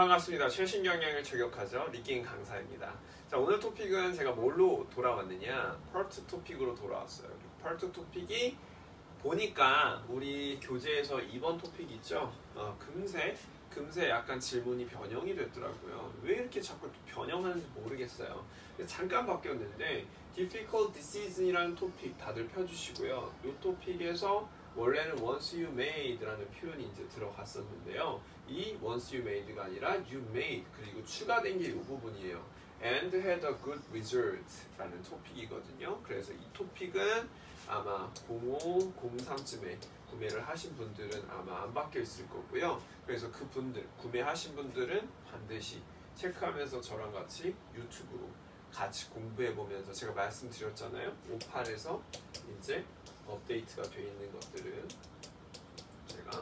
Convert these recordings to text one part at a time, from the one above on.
반갑습니다. 최신 경영을 저격하죠. 리깅 강사입니다. 자, 오늘 토픽은 제가 뭘로 돌아왔느냐, 파트 토픽으로 돌아왔어요. 파트 토픽이 보니까 우리 교재에서 2번 토픽 있죠. 금세 약간 질문이 변형이 됐더라고요. 왜 이렇게 자꾸 변형하는지 모르겠어요. 잠깐 바뀌었는데 difficult decision이라는 토픽 다들 펴주시고요. 이 토픽에서 원래는 once you made라는 표현이 이제 들어갔었는데요. 이 once you made가 아니라 you made, 그리고 추가된 게 이 부분이에요. and had a good result 라는 토픽이거든요. 그래서 이 토픽은 아마 05, 03쯤에 구매를 하신 분들은 아마 안 바뀌어 있을 거고요. 그래서 그 분들, 구매하신 분들은 반드시 체크하면서 저랑 같이 유튜브로 같이 공부해 보면서, 제가 말씀드렸잖아요. 58에서 이제 업데이트가 되어 있는 것들은 제가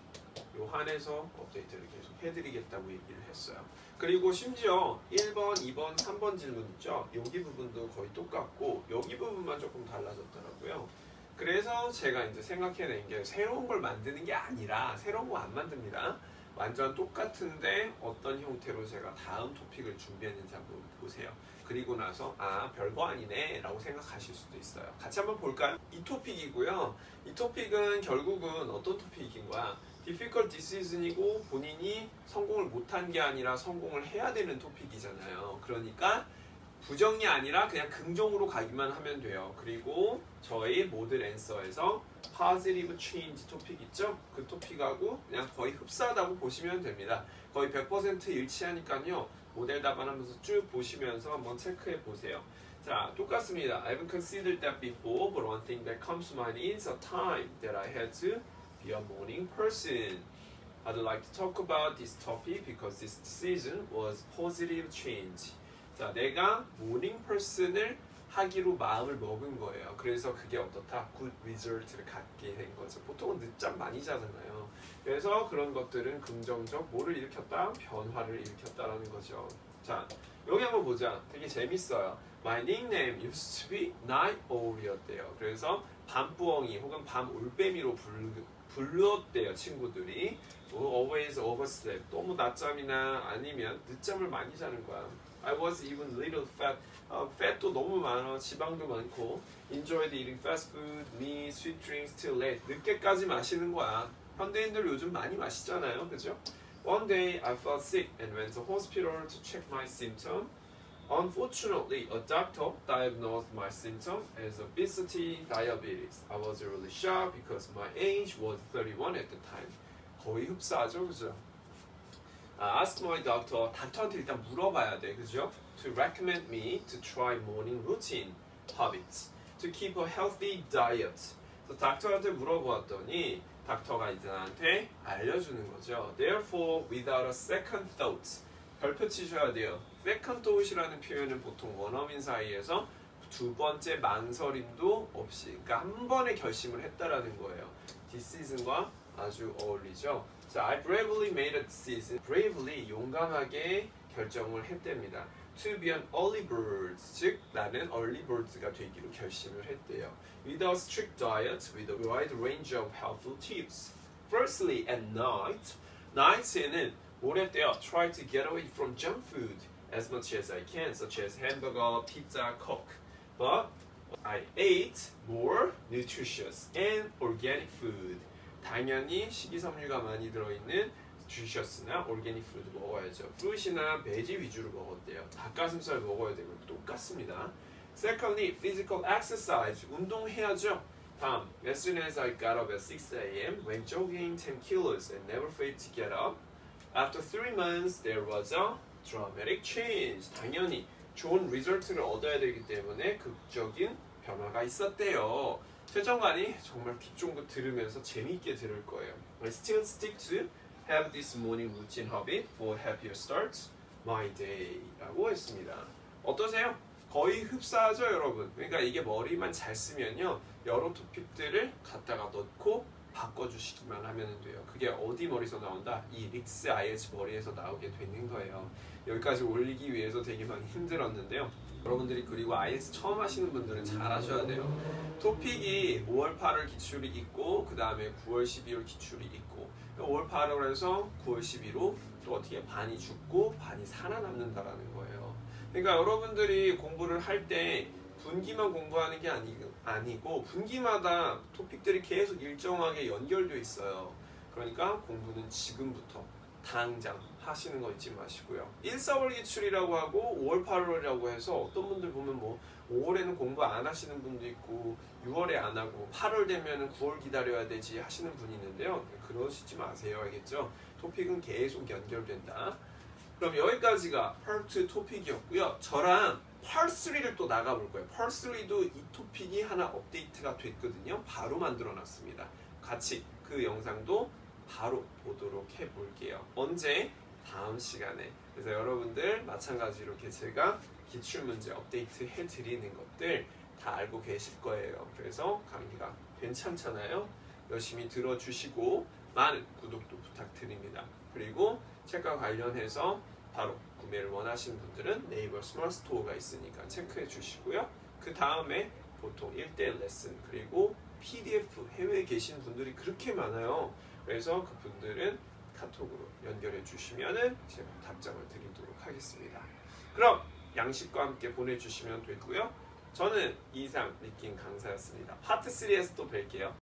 요 한에서 업데이트를 계속 해드리겠다고 얘기를 했어요. 그리고 심지어 1번, 2번, 3번 질문 있죠? 여기 부분도 거의 똑같고 여기 부분만 조금 달라졌더라고요. 그래서 제가 이제 생각해낸 게 새로운 걸 만드는 게 아니라, 새로운 거 안 만듭니다. 완전 똑같은데 어떤 형태로 제가 다음 토픽을 준비했는지 한번 보세요. 그리고 나서 별거 아니네 라고 생각하실 수도 있어요. 같이 한번 볼까요? 이 토픽이고요. 이 토픽은 결국은 어떤 토픽인 거야? difficult decision이고 본인이 성공을 못한 게 아니라 성공을 해야 되는 토픽이잖아요. 그러니까 부정이 아니라 그냥 긍정으로 가기만 하면 돼요. 그리고 저희 모델 앤서에서 positive change 토픽 있죠? 그 토픽하고 그냥 거의 흡사하다고 보시면 됩니다. 거의 100% 일치하니까요. 모델 답안하면서 쭉 보시면서 한번 체크해 보세요. 자, 똑같습니다. I've considered that before, but one thing that comes to mind is a time that I had to be a morning person. I'd like to talk about this topic because this decision was positive change. 자, 내가 모닝 퍼슨을 하기로 마음을 먹은 거예요. 그래서 그게 어떻다? 굿 리절트를 갖게 된 거죠. 보통은 늦잠 많이 자잖아요. 그래서 그런 것들은 긍정적 뭐를 일으켰다? 변화를 일으켰다라는 거죠. 자, 여기 한번 보자. 되게 재밌어요. My nickname used to be Night Owl이었대요. 그래서 밤부엉이 혹은 밤올빼미로 불렀대요, 친구들이. Always overslept. 너무 낮잠이나 아니면 늦잠을 많이 자는 거야. I was even little fat. fat도 너무 많아. 지방도 많고. Enjoyed eating fast food, meat, sweet drinks till late. 늦게까지 마시는 거야. 현대인들 요즘 많이 마시잖아요, 그죠? One day I felt sick and went to hospital to check my symptom. Unfortunately, a doctor diagnosed my symptom as obesity, diabetes. I was really shocked because my age was 31 at the time. 거의 흡사하죠, 그죠? Ask my doctor, 닥터한테 일단 물어봐야 돼, 그죠? To recommend me to try morning routine habits to keep a healthy diet. 그래서 닥터한테 물어보았더니 닥터가 이제 나한테 알려주는 거죠. Therefore, without a second thought. 별표 치셔야 돼요. second thought이라는 표현은 보통 원어민 사이에서 두 번째 망설임도 없이, 그러니까 한 번에 결심을 했다라는 거예요. decision과 아주 어울리죠. 자, I bravely made a decision. bravely, 용감하게 결정을 했답니다. To be an early bird, 즉 나는 early birds가 되기로 결심을 했대요. With a strict diet, with a wide range of helpful tips. Firstly, at night, night에는 뭘 했대요? Try to get away from junk food as much as I can, such as hamburger, pizza, coke. But I ate more nutritious and organic food. 당연히 식이섬유가 많이 들어있는 주셔스나 올게닉 푸드 먹어야죠. 프루트나 베지 위주로 먹었대요. 닭가슴살 먹어야 되고 똑같습니다. Secondly, physical exercise. 운동해야죠. 다음, as soon as I got up at 6 a.m. went jogging 10 kilos and never failed to get up. After 3 months, there was a dramatic change. 당연히 좋은 리절트를 얻어야 되기 때문에 극적인 변화가 있었대요. 최정관이 정말 귀 쫑긋 들으면서 재미있게 들을 거예요. I still stick to have this morning routine habit for happier start my day 라고 했습니다. 어떠세요? 거의 흡사하죠, 여러분? 그러니까 이게 머리만 잘 쓰면요, 여러 토픽들을 갖다가 넣고 바꿔주시기만 하면 돼요. 그게 어디 머리에서 나온다? 이 릭스 IH 머리에서 나오게 되는 거예요. 여기까지 올리기 위해서 되게 많이 힘들었는데요. 여러분들이 그리고 IS 처음 하시는 분들은 잘 하셔야 돼요. 토픽이 5월 8월 기출이 있고 그 다음에 9월 12월 기출이 있고 5월 8월에서 9월 12로 또 어떻게 반이 죽고 반이 살아남는다라는 거예요. 그러니까 여러분들이 공부를 할 때 분기만 공부하는 게 아니고 분기마다 토픽들이 계속 일정하게 연결되어 있어요. 그러니까 공부는 지금부터 당장 하시는 거 잊지 마시고요. 1, 4월 기출이라고 하고 5월, 8월이라고 해서 어떤 분들 보면 뭐 5월에는 공부 안 하시는 분도 있고 6월에 안 하고 8월 되면 9월 기다려야 되지 하시는 분이 있는데요. 그러시지 마세요. 알겠죠? 토픽은 계속 연결된다. 그럼 여기까지가 Part 2 토픽이었고요. 저랑 Part 3를 또 나가볼 거예요. Part 3도 이 토픽이 하나 업데이트가 됐거든요. 바로 만들어 놨습니다. 같이 그 영상도 바로 보도록 해볼게요. 언제? 다음 시간에. 그래서 여러분들 마찬가지로 이렇게 제가 기출문제 업데이트 해드리는 것들 다 알고 계실 거예요. 그래서 강의가 괜찮잖아요. 열심히 들어주시고 많은 구독도 부탁드립니다. 그리고 책과 관련해서 바로 구매를 원하시는 분들은 네이버 스몰 스토어가 있으니까 체크해 주시고요. 그 다음에 보통 1대1 레슨 그리고 PDF 해외에 계신 분들이 그렇게 많아요. 그래서 그분들은 카톡으로 연결해 주시면은 제가 답장을 드리도록 하겠습니다. 그럼 양식과 함께 보내주시면 되고요. 저는 이상 리킹 강사였습니다. 파트 3에서 또 뵐게요.